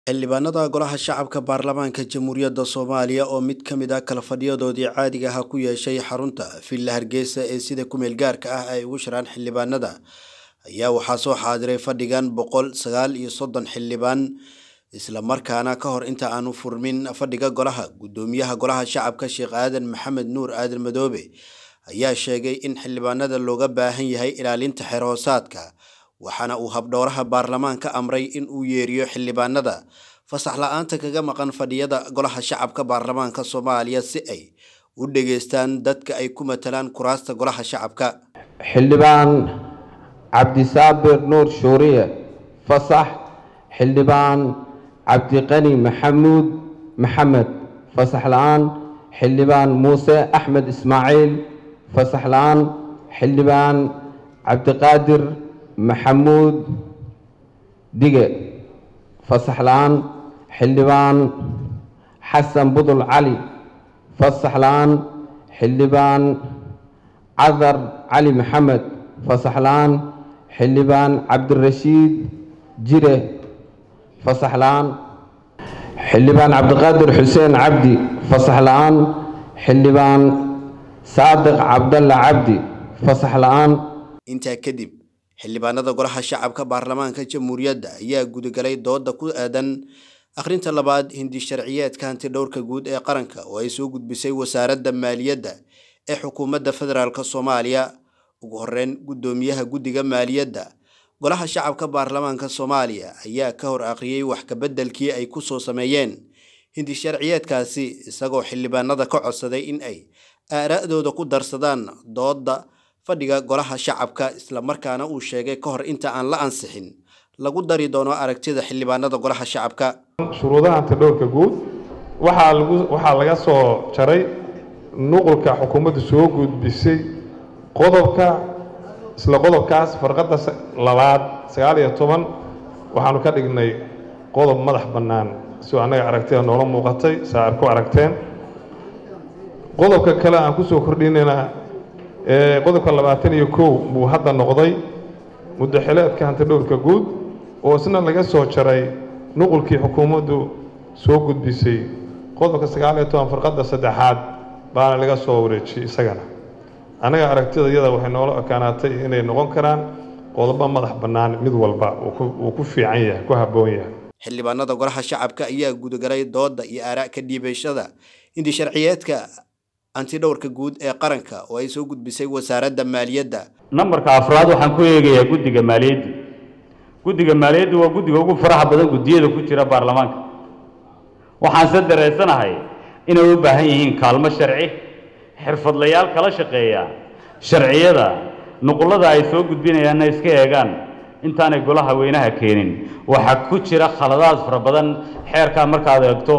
xildhibaanada golaha shacabka baarlamaanka jamhuuriyadda Soomaaliya oo mid ka mid ah kala fadhiyadoodii caadiga ah ku yeeshay xarunta Villa Hargeysa ee sida ku meel gaarka ah ay ugu shiraan xildhibaanada ayaa waxaa soo xaadiray fadhigan 139 xildhibaan isla markaana ka hor inta aanu furmin fadhiga golaha gudoomiyaha golaha shacabka Sheekh Aadan Maxamed Nuur Aadan Madoobe ayaa sheegay in xildhibaanada looga baahan yahay ilaalinta xeer hoosaadka waxaana uu habdhowraha baarlamaanka amray in uu yeeriyo xildhibaanada fasax la'aanta kaga maqan fadhiyada golaha shacabka baarlamaanka Soomaaliya si ay u dhageystaan dadka ay ku matalaan kuraasta golaha shacabka xildhibaan Cabdi Saabir Nuur Shuuriye fasax xildhibaan Cabdi Qani Maxamuud Maxamed fasax la'aan xildhibaan Muuse Axmed Ismaaciil fasax la'aan xildhibaan Cabdi Qaadir محمود دقة فصحلان حلبان حسن بدل علي فصحلان حلبان عذر علي محمد فصحلان حلبان عبد الرشيد جيره فصحلان حلبان عبد القادر حسين عبدي فصحلان حلبان صادق عبد الله عبدي فصحلان انت كذب xildhibaanada golaha shacabka baarlamaanka jamhuuriyadda ayaa gudagalay dooda ku aadan akhrinta labaad hindi sharciyeedka hanti dhowrka guud ee qaranka oo ay soo gudbisay wasaaradda maaliyadda ee xukuumadda federaalka Soomaaliya ugu horreyn gudoomiyaha guddiga maaliyadda golaha shacabka baarlamaanka Soomaaliya ayaa ka hor akhriyay wax ka bedelkii ay ku soo sameeyeen hindi sharciyeedkaasi isagoo xildhibaanada ka codsaday in ay aaraadooda ku darsadaan dooda fadhiga golaha shacabka isla markaana uu sheegay ka hor inta aan la ansixin lagu dari doono aragtida xildhibaanada golaha shacabka shuruudaha hanti dhowrka guud waxa laga soo jaray nuqulka xukuumaddu soo gudbisay qodobkaas farqada labaad 19 waxaanu ka dhignay qodob madax bannaan si anaga aragtida noola muuqatay saar ku aragteen qodobka kale aan ku soo kordhinayna qodobka 21 buu hadda noqday muddaxileedka hanti dhowrka guud oo isna laga soo jaray nuqulkii xukuumaddu soo gudbisay qodobka 19 farqada saddexaad baana laga soo wareejiyay isagana anaga aragtidayada waxay noola ekaanaatay inay noqon karaan qodobo madax bannaan mid walba uu ku fiican yahay ku habboon yahay xildhibaanada golaha shacabka ayaa gudagalay dooda iyo aaraa ka dhiibashada intii sharciyeedka anti dhowrka guud ee qaranka oo ay soo gudbisay wasaaradda maaliyadda nambarka afraad waxaan ku eegayaa guddiga maaliyadda waa guddiga ugu faraha badan guddiyada ku jira baarlamaanka waxaan se dareensanahay inay u baahan yihiin kaalmo sharci xirfadlayaal kala shaqeeya sharciyada nuqulada ay soo gudbinayaanna iska eegaan intaanay golaha weynaha keenin waxa ku jira khaladaad fara badan xeerka markaad eegto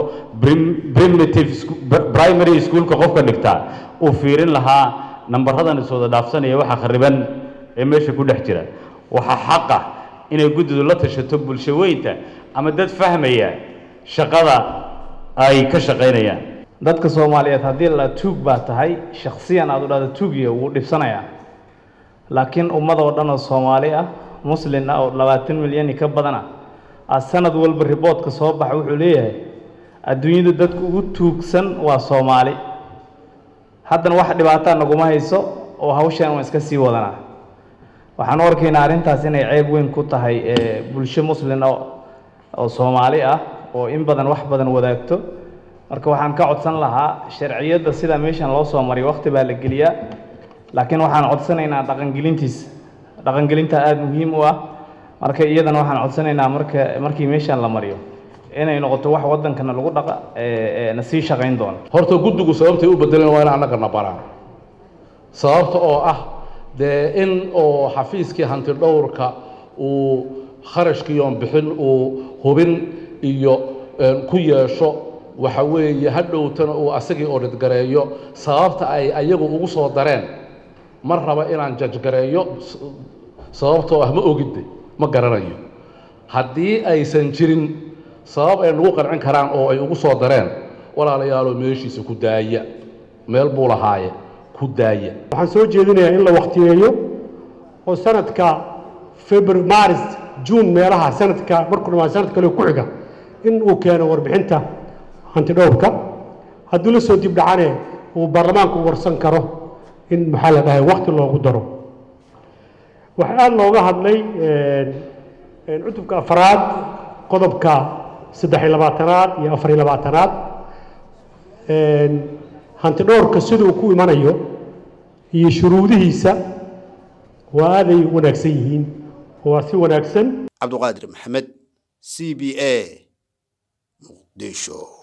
primary schoolka qofka dhigta uu fiirin lahaa nambaradan isoo dhaafsanaya waxa khariban ee meesha ku dhex jira waxa xaq ah inay guddidu la tashato bulshadeynta ama dad fahmaya shaqada ay ka shaqeynayaan dadka Soomaaliyeed hadii la tuug baa tahay shakhsiyan aad u dhada tuugiyo uu dhibsanaya laakiin ummada oo dhan oo Soomaali ah muslim ah oo 20 milyan ka badan ah sanad walba report-ka soo baxay wuxuu leeyahay adduunyada dadku ugu tuugsan waa Soomaali haddana wax dhibaato naguma hayso oo hawshan waan iska sii wadanaa waxaan arkaynaa arintaas inay ceeb weyn ku tahay bulsho muslim oo Soomaali ah oo in badan wax badan wadaagto marka waxaan ka codsan lahaa sharciyada sida meeshan loo soo mariyo waqti baa la geliyaa laakiin waxaan codsanaynaa dhaqangelinta aad muhiim u ah marka iyadana waxaan codsanaynaa markii meeshan la mariyo inay noqoto wax wadankana lagu dhaqa na sii shaqeyn doon horta guddigu sababtay u bedeleen waa in anaga nabaraan sababta oo ah in oo xafiiskii hanti dhowrka uu kharashkiiyoon bixin uu hubin iyo ku yeesho waxa weeye hadhowtana uu asagii oo dhidgareeyo sababta ay ayagu ugu soo dareen mar raba inaan jajgareeyo sababtoo ah ma ogidde ma garanayo haddii aysan jirin sabab ay nagu qancin karaan oo ay ugu soo dareen walaalayaal meeshiisa ku daaya meel buu lahaaye ku daaya waxaan soo jeedinayaa in la waqtiyeeyo oo sanadka February Maris June meelaha sanadka markuu ma sanad kale ku xiga in uu keeno warbixinta hantidhowrka hadduu la soo dib dhacane uu baarlamaanku warsan karo in maxaa la dhahay waqti loogu daro waxaa aad looga hadlay cutubka afraad qodobka 23aad iyo 24aad hantidhowrka siduu ku imanayo iyo shuruudihiisa waa aaday wanaagsan yihiin waa si wanaagsan Cabduqaadir Maxamed CBA Muqdisho.